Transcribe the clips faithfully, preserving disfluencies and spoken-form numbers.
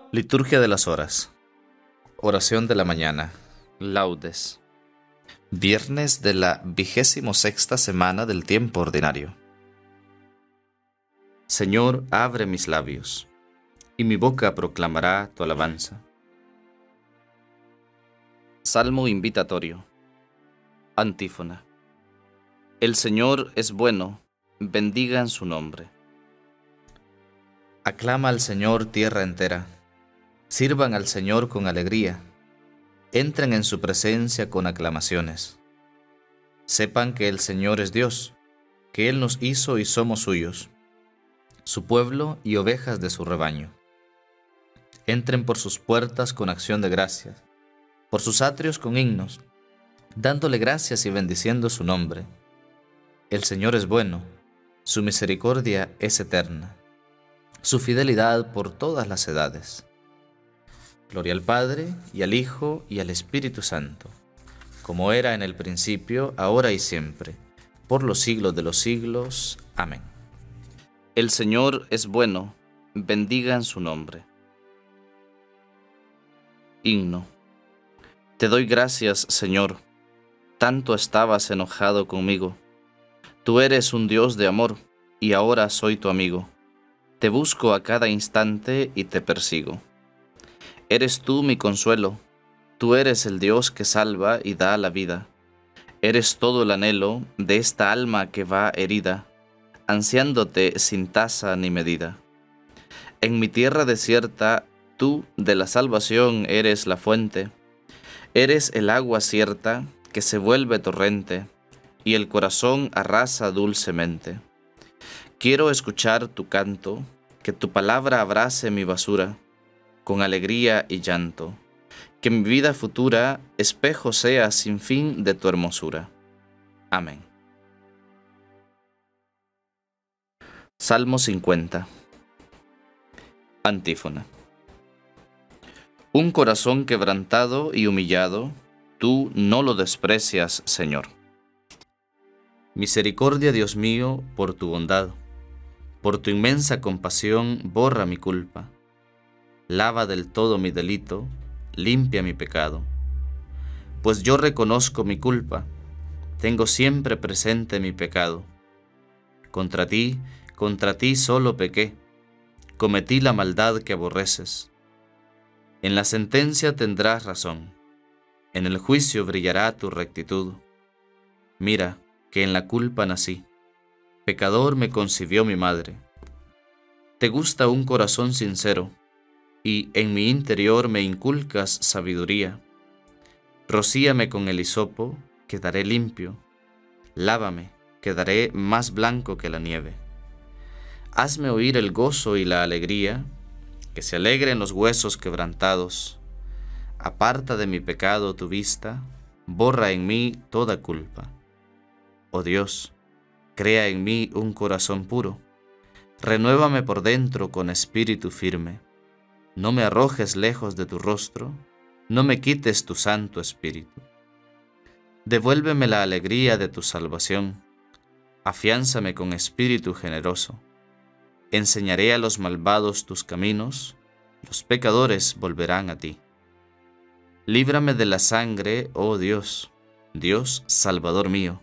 Liturgia de las Horas. Oración de la mañana. Laudes. Viernes de la vigésimo sexta semana del tiempo ordinario. Señor, abre mis labios, y mi boca proclamará tu alabanza. Salmo invitatorio. Antífona. El Señor es bueno, bendigan su nombre. Aclama al Señor tierra entera. Sirvan al Señor con alegría. Entren en su presencia con aclamaciones. Sepan que el Señor es Dios, que Él nos hizo y somos suyos, su pueblo y ovejas de su rebaño. Entren por sus puertas con acción de gracias, por sus atrios con himnos, dándole gracias y bendiciendo su nombre. El Señor es bueno, su misericordia es eterna, su fidelidad por todas las edades. Gloria al Padre, y al Hijo, y al Espíritu Santo, como era en el principio, ahora y siempre, por los siglos de los siglos. Amén. El Señor es bueno, bendigan su nombre. Himno. Te doy gracias, Señor, tanto estabas enojado conmigo. Tú eres un Dios de amor, y ahora soy tu amigo. Te busco a cada instante y te persigo. Eres tú mi consuelo, tú eres el Dios que salva y da la vida. Eres todo el anhelo de esta alma que va herida, ansiándote sin tasa ni medida. En mi tierra desierta, tú de la salvación eres la fuente. Eres el agua cierta que se vuelve torrente, y el corazón arrasa dulcemente. Quiero escuchar tu canto, que tu palabra abrace mi basura, con alegría y llanto, que mi vida futura espejo sea sin fin de tu hermosura. Amén. Salmo cincuenta. Antífona. Un corazón quebrantado y humillado, tú no lo desprecias, Señor. Misericordia, Dios mío, por tu bondad, por tu inmensa compasión, borra mi culpa. Lava del todo mi delito, limpia mi pecado. Pues yo reconozco mi culpa, tengo siempre presente mi pecado. Contra ti, contra ti solo pequé, cometí la maldad que aborreces. En la sentencia tendrás razón, en el juicio brillará tu rectitud. Mira, que en la culpa nací, pecador me concibió mi madre. Te gusta un corazón sincero, y en mi interior me inculcas sabiduría. Rocíame con el hisopo, quedaré limpio. Lávame, quedaré más blanco que la nieve. Hazme oír el gozo y la alegría, que se alegren los huesos quebrantados. Aparta de mi pecado tu vista, borra en mí toda culpa. Oh Dios, crea en mí un corazón puro. Renuévame por dentro con espíritu firme. No me arrojes lejos de tu rostro, no me quites tu santo espíritu. Devuélveme la alegría de tu salvación, afiánzame con espíritu generoso. Enseñaré a los malvados tus caminos, los pecadores volverán a ti. Líbrame de la sangre, oh Dios, Dios Salvador mío,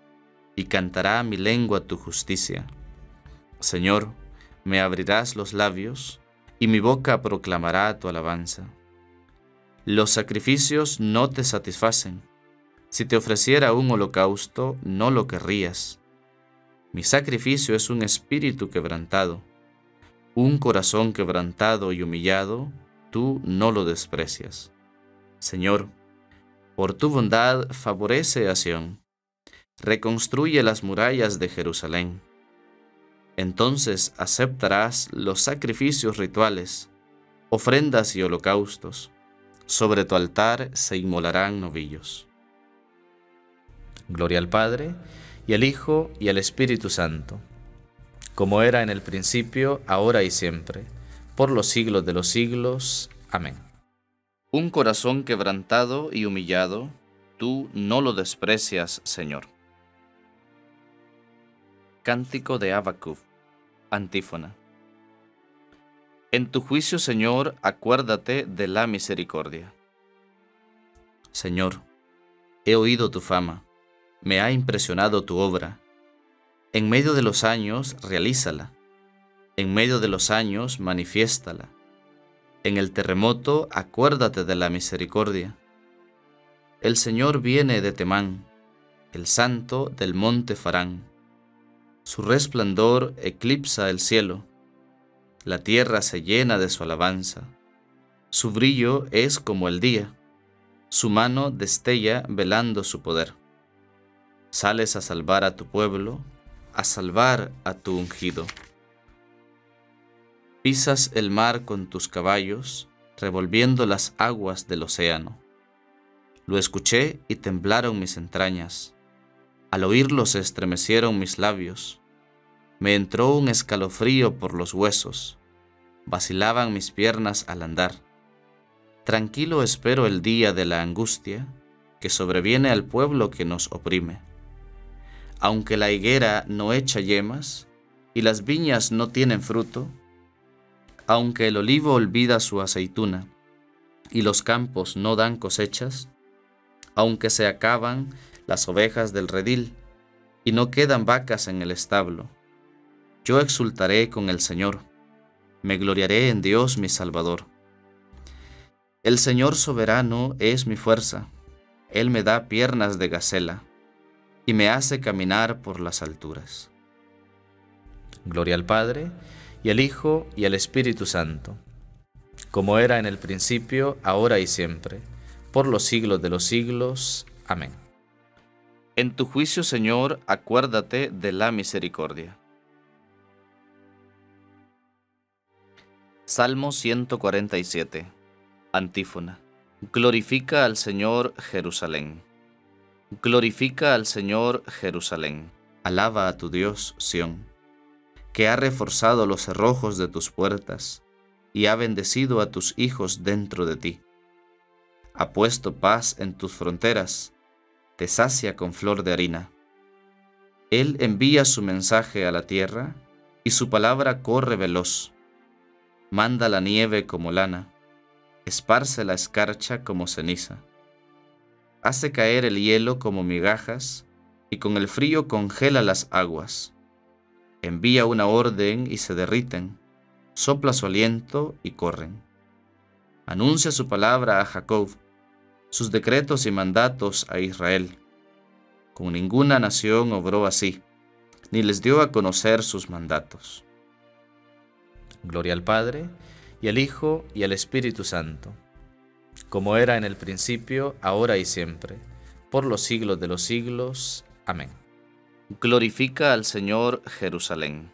y cantará mi lengua tu justicia. Señor, me abrirás los labios, y mi boca proclamará tu alabanza. Los sacrificios no te satisfacen. Si te ofreciera un holocausto, no lo querrías. Mi sacrificio es un espíritu quebrantado. Un corazón quebrantado y humillado, tú no lo desprecias. Señor, por tu bondad favorece a Sión. Reconstruye las murallas de Jerusalén. Entonces aceptarás los sacrificios rituales, ofrendas y holocaustos. Sobre tu altar se inmolarán novillos. Gloria al Padre, y al Hijo, y al Espíritu Santo, como era en el principio, ahora y siempre, por los siglos de los siglos. Amén. Un corazón quebrantado y humillado, tú no lo desprecias, Señor. Cántico de Habacuc. Antífona. En tu juicio, Señor, acuérdate de la misericordia. Señor, he oído tu fama, me ha impresionado tu obra. En medio de los años, realízala. En medio de los años, manifiéstala. En el terremoto, acuérdate de la misericordia. El Señor viene de Temán, el Santo del monte Farán. Su resplandor eclipsa el cielo. La tierra se llena de su alabanza. Su brillo es como el día. Su mano destella velando su poder. Sales a salvar a tu pueblo, a salvar a tu ungido. Pisas el mar con tus caballos, revolviendo las aguas del océano. Lo escuché y temblaron mis entrañas. Al oírlo se estremecieron mis labios. Me entró un escalofrío por los huesos. Vacilaban mis piernas al andar. Tranquilo espero el día de la angustia que sobreviene al pueblo que nos oprime. Aunque la higuera no echa yemas y las viñas no tienen fruto, aunque el olivo olvida su aceituna y los campos no dan cosechas, aunque se acaban las ovejas del redil y no quedan vacas en el establo, yo exultaré con el Señor, me gloriaré en Dios mi Salvador. El Señor soberano es mi fuerza, Él me da piernas de gacela y me hace caminar por las alturas. Gloria al Padre, y al Hijo, y al Espíritu Santo, como era en el principio, ahora y siempre, por los siglos de los siglos. Amén. En tu juicio, Señor, acuérdate de la misericordia. Salmo ciento cuarenta y siete. Antífona. Glorifica al Señor, Jerusalén. Glorifica al Señor, Jerusalén. Alaba a tu Dios, Sión, que ha reforzado los cerrojos de tus puertas y ha bendecido a tus hijos dentro de ti. Ha puesto paz en tus fronteras, te sacia con flor de harina. Él envía su mensaje a la tierra y su palabra corre veloz. Manda la nieve como lana, esparce la escarcha como ceniza. Hace caer el hielo como migajas y con el frío congela las aguas. Envía una orden y se derriten, sopla su aliento y corren. Anuncia su palabra a Jacob, sus decretos y mandatos a Israel. Con ninguna nación obró así, ni les dio a conocer sus mandatos. Gloria al Padre, y al Hijo, y al Espíritu Santo, como era en el principio, ahora y siempre, por los siglos de los siglos. Amén. Glorifica al Señor, Jerusalén.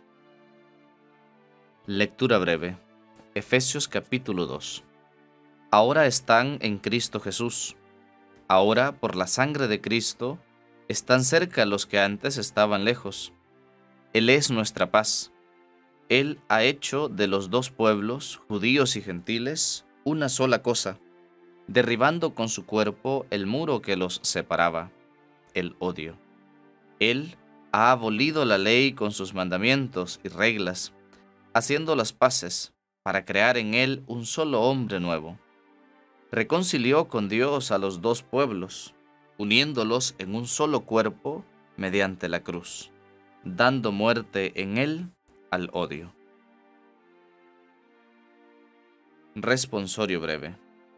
Lectura breve. Efesios capítulo dos. Ahora están en Cristo Jesús. Ahora, por la sangre de Cristo, están cerca los que antes estaban lejos. Él es nuestra paz. Él ha hecho de los dos pueblos, judíos y gentiles, una sola cosa, derribando con su cuerpo el muro que los separaba, el odio. Él ha abolido la ley con sus mandamientos y reglas, haciendo las paces para crear en él un solo hombre nuevo. Reconcilió con Dios a los dos pueblos, uniéndolos en un solo cuerpo mediante la cruz, dando muerte en él al odio. Responsorio breve.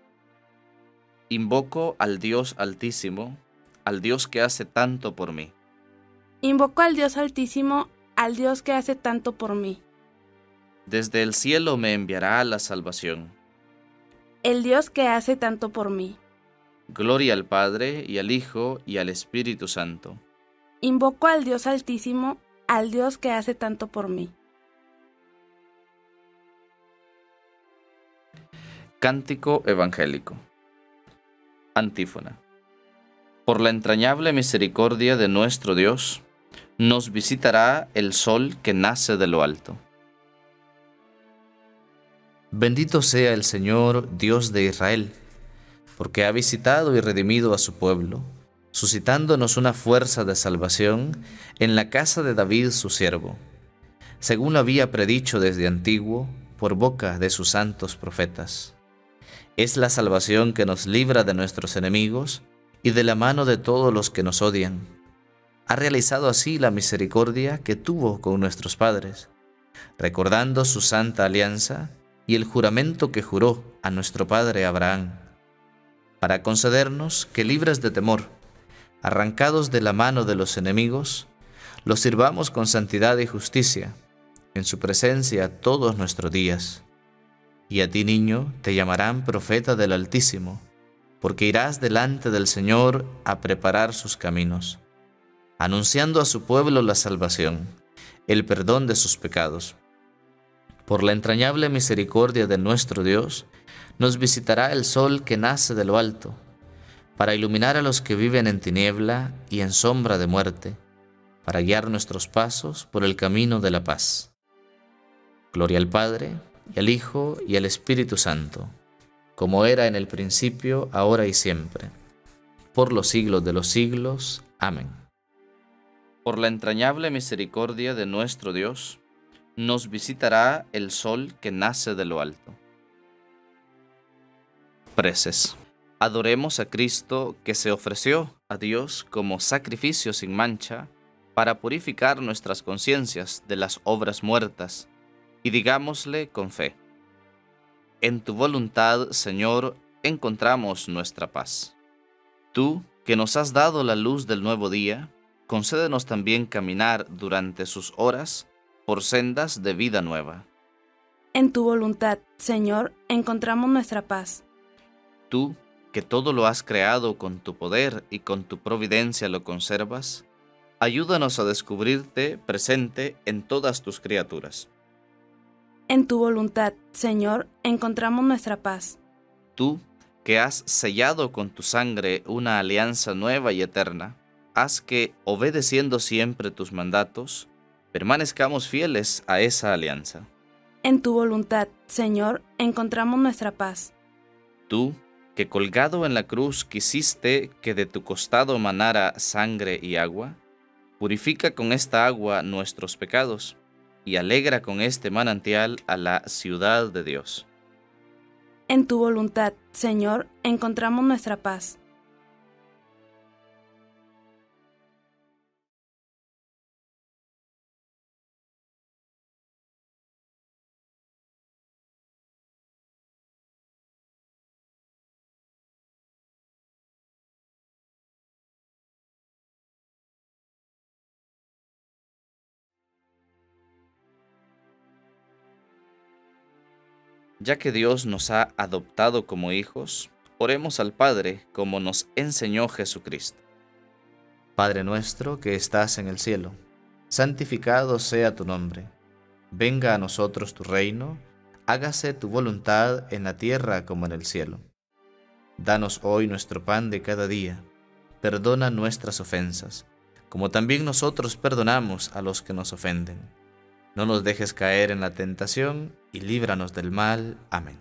Invoco al Dios Altísimo, al Dios que hace tanto por mí. Invoco al Dios Altísimo, al Dios que hace tanto por mí. Desde el cielo me enviará la salvación. El Dios que hace tanto por mí. Gloria al Padre, y al Hijo, y al Espíritu Santo. Invoco al Dios Altísimo, al Dios que hace tanto por mí. Cántico evangélico. Antífona. Por la entrañable misericordia de nuestro Dios, nos visitará el sol que nace de lo alto. Bendito sea el Señor, Dios de Israel, porque ha visitado y redimido a su pueblo, suscitándonos una fuerza de salvación en la casa de David su siervo, según lo había predicho desde antiguo, por boca de sus santos profetas. Es la salvación que nos libra de nuestros enemigos y de la mano de todos los que nos odian. Ha realizado así la misericordia que tuvo con nuestros padres, recordando su santa alianza y el juramento que juró a nuestro padre Abraham, para concedernos que, libres de temor, arrancados de la mano de los enemigos, los sirvamos con santidad y justicia, en su presencia todos nuestros días. Y a ti, niño, te llamarán profeta del Altísimo, porque irás delante del Señor a preparar sus caminos, anunciando a su pueblo la salvación, el perdón de sus pecados. Por la entrañable misericordia de nuestro Dios, nos visitará el sol que nace de lo alto, para iluminar a los que viven en tiniebla y en sombra de muerte, para guiar nuestros pasos por el camino de la paz. Gloria al Padre, y al Hijo, y al Espíritu Santo, como era en el principio, ahora y siempre, por los siglos de los siglos. Amén. Por la entrañable misericordia de nuestro Dios, nos visitará el sol que nace de lo alto. Preces. Adoremos a Cristo, que se ofreció a Dios como sacrificio sin mancha, para purificar nuestras conciencias de las obras muertas, y digámosle con fe: en tu voluntad, Señor, encontramos nuestra paz. Tú, que nos has dado la luz del nuevo día, concédenos también caminar durante sus horas por sendas de vida nueva. En tu voluntad, Señor, encontramos nuestra paz. Tú, que todo lo has creado con tu poder y con tu providencia lo conservas, ayúdanos a descubrirte presente en todas tus criaturas. En tu voluntad, Señor, encontramos nuestra paz. Tú, que has sellado con tu sangre una alianza nueva y eterna, haz que, obedeciendo siempre tus mandatos, permanezcamos fieles a esa alianza. En tu voluntad, Señor, encontramos nuestra paz. Tú, que colgado en la cruz quisiste que de tu costado manara sangre y agua, purifica con esta agua nuestros pecados, y alegra con este manantial a la ciudad de Dios. En tu voluntad, Señor, encontramos nuestra paz. Ya que Dios nos ha adoptado como hijos, oremos al Padre como nos enseñó Jesucristo. Padre nuestro que estás en el cielo, santificado sea tu nombre. Venga a nosotros tu reino, hágase tu voluntad en la tierra como en el cielo. Danos hoy nuestro pan de cada día. Perdona nuestras ofensas, como también nosotros perdonamos a los que nos ofenden. No nos dejes caer en la tentación y líbranos del mal. Amén.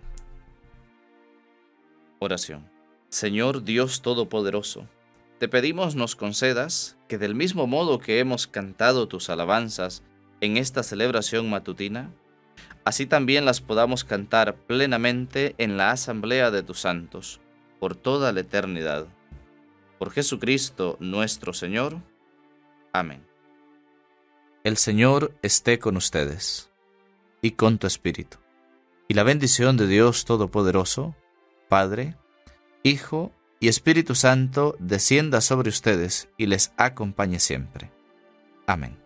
Oración. Señor Dios Todopoderoso, te pedimos nos concedas que del mismo modo que hemos cantado tus alabanzas en esta celebración matutina, así también las podamos cantar plenamente en la asamblea de tus santos, por toda la eternidad. Por Jesucristo nuestro Señor. Amén. El Señor esté con ustedes, y con tu espíritu. Y la bendición de Dios Todopoderoso, Padre, Hijo y Espíritu Santo, descienda sobre ustedes y les acompañe siempre. Amén.